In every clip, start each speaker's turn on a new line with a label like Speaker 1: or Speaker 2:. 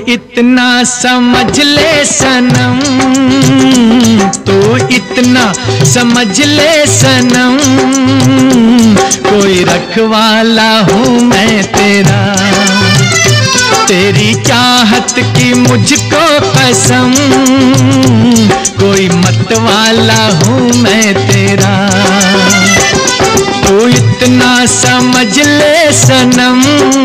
Speaker 1: इतना समझ ले सनम, तू इतना समझ ले सनम, कोई रखवाला हूँ मैं तेरा। तेरी चाहत की मुझको कसम, कोई मतवाला हूँ मैं तेरा। तू इतना समझ ले सनम,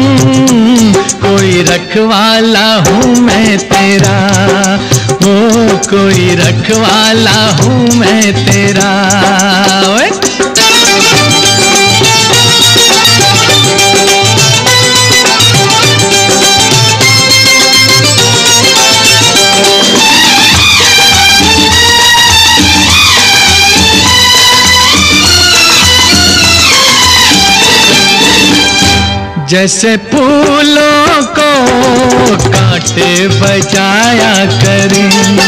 Speaker 1: कोई रखवाला हूँ मैं तेरा। ओ कोई रखवाला हूँ मैं तेरा। जैसे फूलों को कांटे बजाया करें,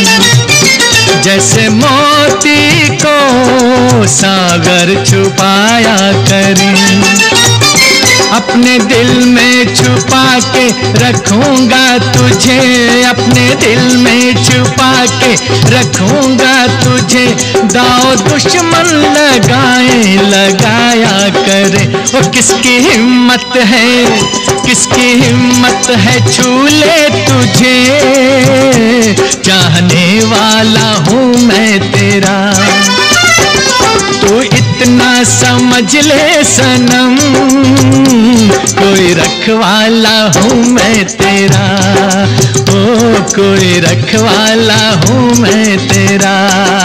Speaker 1: जैसे मोती को सागर छुपाया करें, अपने दिल में छुपा के रखूंगा तुझे, अपने दिल में छुपा के रखूंगा तुझे। दाव दुश्मन लगाया करे, वो किसकी हिम्मत है, किसकी हिम्मत है छू ले तुझे। चाहने वाला हूँ मैं तेरा, तू इतना समझ ले सनम, कोई रखवाला हूँ मैं तेरा। ओ कोई रखवाला हूँ मैं तेरा।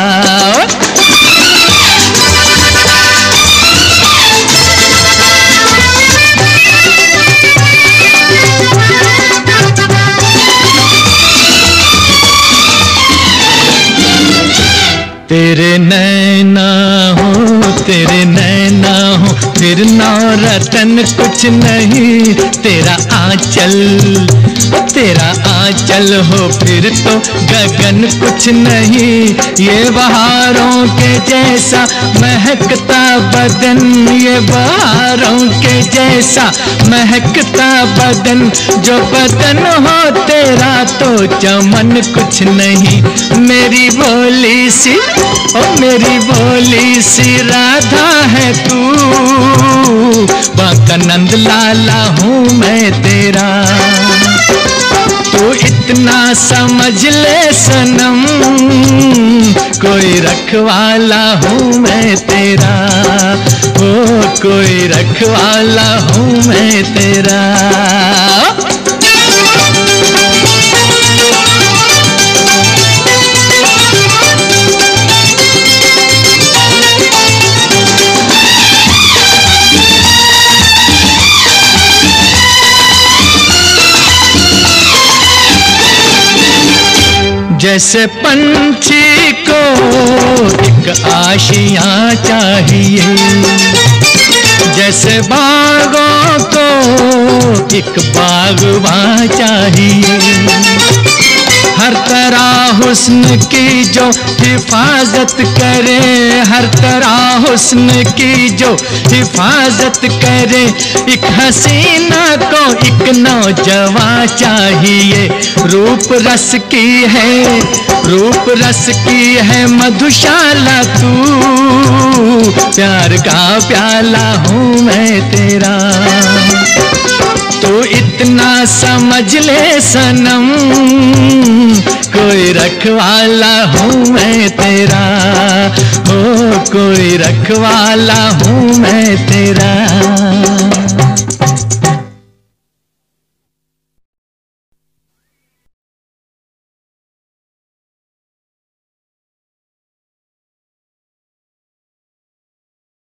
Speaker 1: तेरे नैना हो, तेरे नैना हो, फिर नौ रतन कुछ नहीं। तेरा आंचल, तेरा आंचल हो, फिर तो गगन कुछ नहीं। ये बहारों के जैसा महकता बदन, ये बहारों के जैसा महकता बदन। जो बदन हो तेरा तो चमन कुछ नहीं। मेरी भोली सी, ओ मेरी भोली सी राधा है तू, बांका नंद लाला हूँ मैं तेरा। तू इतना समझ ले सनम, कोई रखवाला हूँ मैं तेरा। ओ कोई रखवाला हूँ मैं तेरा। जैसे पंछी को एक आशियाँ चाहिए, जैसे बागों को एक बागवां चाहिए। हर तरह हुस्न की जो हिफाजत करे, हर तरह हुस्न की जो हिफाजत करे। एक हसीना को एक नौजवान चाहिए। रूप रस की है, रूप रस की है मधुशाला तू, प्यार का प्याला हूँ मैं तेरा। तो इतना समझ ले सनम, कोई रखवाला हूँ मैं तेरा। ओ कोई रखवाला हूँ मैं तेरा।